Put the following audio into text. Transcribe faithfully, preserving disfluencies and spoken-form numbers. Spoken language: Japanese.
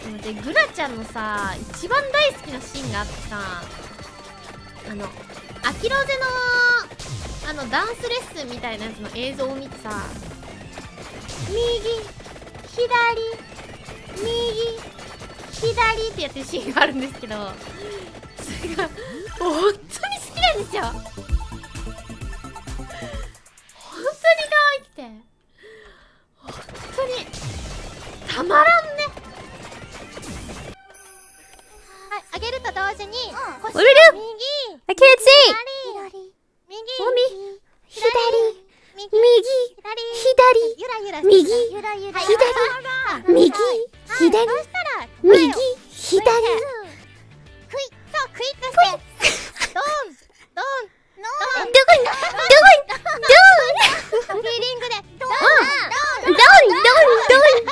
でグラちゃんのさ一番大好きなシーンがあってさ、あのアキロゼのあのダンスレッスンみたいなやつの映像を見てさ、右左右左ってやってるシーンがあるんですけど、それが本当に好きなんですよ。本当に可愛くて本当にたまらんね。はい、上げると同時に腰を右 I can't see! 右右左右右左ゆらゆら右ゆらゆら左右左そしたら右左クイそうクイッとしてドンドンドンどこにどこにどこにフィーリングでドンドンドンドン